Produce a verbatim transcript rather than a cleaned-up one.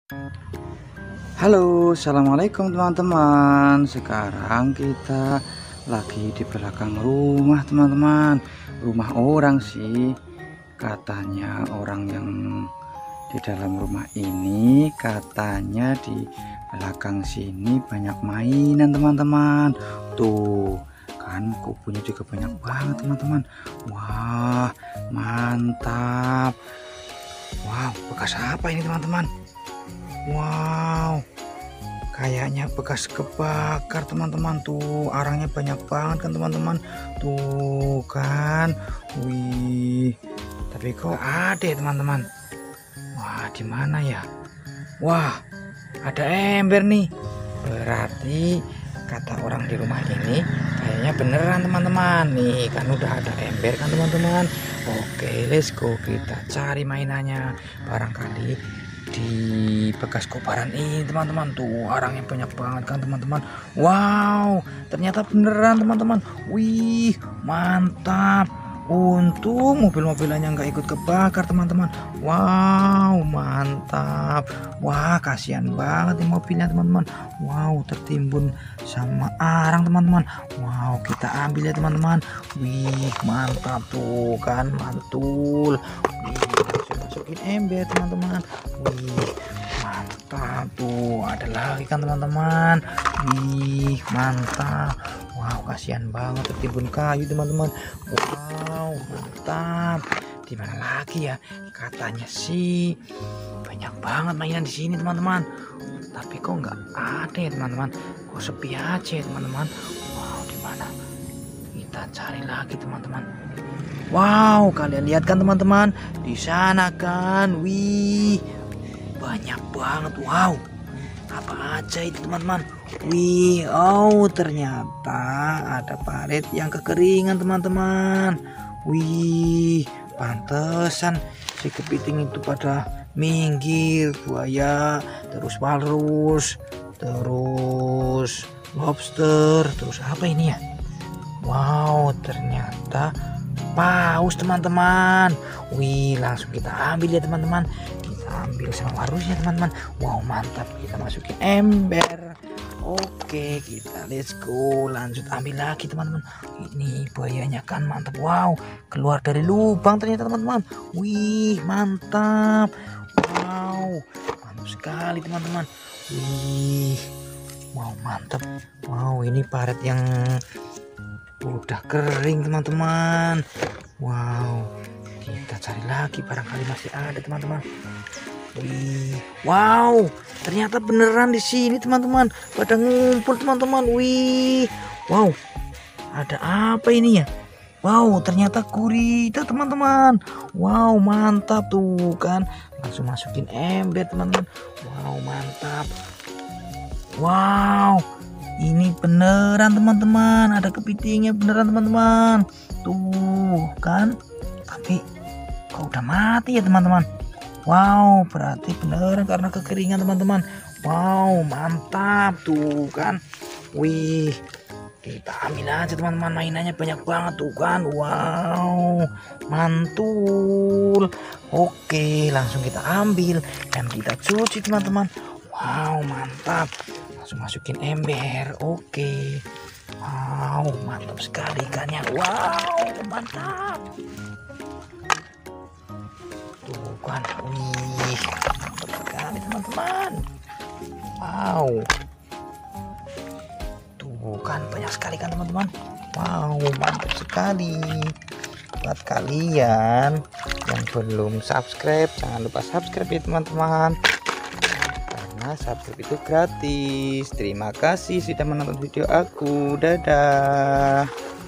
Halo, assalamualaikum teman-teman. Sekarang kita lagi di belakang rumah teman-teman. Rumah orang sih. Katanya orang yang di dalam rumah ini katanya di belakang sini banyak mainan teman-teman. Tuh kan kubunya juga banyak banget teman-teman. Wah, mantap. Wow, bekas apa ini teman-teman? Wow, kayaknya bekas kebakar teman-teman. Tuh arangnya banyak banget kan teman-teman. Tuh kan, wih, tapi kok ada ya teman-teman? Wah, di mana ya? Wah, ada ember nih. Berarti kata orang di rumah ini kayaknya beneran teman-teman. Nih kan udah ada ember kan teman-teman. Oke, let's go, kita cari mainannya. Barangkali di bekas kobaran ini teman-teman. Tuh arangnya banyak banget kan teman-teman. Wow, ternyata beneran teman-teman. Wih, mantap. Untung mobil-mobilannya nggak ikut kebakar teman-teman. Wow, mantap. Wah, kasihan banget nih mobilnya teman-teman. Wow, tertimbun sama arang teman-teman. Wow, kita ambil ya teman-teman. Wih, mantap tuh kan, mantul. Wih, langsung masukin ember teman-teman. Wih, mantap tuh. Ada lagi kan teman-teman. Wih, mantap. Wow, kasihan banget tertimbun kayu teman-teman. Wow, mantap. Di mana lagi ya? Katanya sih banyak banget mainan di sini teman-teman. Tapi kok nggak ada ya teman-teman? Kok sepi aja ya teman-teman? Wow, di mana? Kita cari lagi teman-teman. Wow, kalian lihat kan teman-teman? Di sana kan, wih, banyak banget. Wow, apa aja itu teman-teman? Wih, oh ternyata ada paret yang kekeringan teman-teman. Wih, pantesan si kepiting itu pada minggir. Buaya, terus walrus, terus lobster, terus apa ini ya? Wow, ternyata paus teman-teman. Wih, langsung kita ambil ya teman-teman. Ambil sama warusnya teman-teman. Wow, mantap. Kita masukin ember. Oke, kita let's go, lanjut ambil lagi teman-teman. Ini buayanya kan mantap. Wow, keluar dari lubang ternyata teman-teman. Wih, mantap. Wow, mantap sekali teman-teman. Wih, wow, mantap. Wow, ini paret yang udah kering teman-teman. Wow, kita cari lagi, barangkali masih ada teman-teman. Wih, wow, ternyata beneran di sini teman-teman. Pada ngumpul teman-teman. Wih, wow, ada apa ini ya? Wow, ternyata gurita teman-teman. Wow, mantap tuh kan. Langsung masukin ember teman-teman. Wow, mantap. Wow, ini beneran teman-teman. Ada kepitingnya beneran teman-teman. Tuh kan. Tapi kok udah mati ya teman-teman? Wow, berarti beneran karena kekeringan teman-teman. Wow, mantap tuh kan. Wih, kita ambil aja teman-teman, mainannya banyak banget tuh kan. Wow, mantul. Oke, langsung kita ambil dan kita cuci teman-teman. Wow, mantap. Langsung masukin ember. Oke. Wow, mantap sekali ikannya. Wow, mantap. Tuh kan, wih, mantap sekali teman-teman. Wow, tuh kan banyak sekali kan teman-teman. Wow, mantap sekali. Buat kalian yang belum subscribe, jangan lupa subscribe ya teman-teman, karena subscribe itu gratis. Terima kasih sudah menonton video aku. Dadah.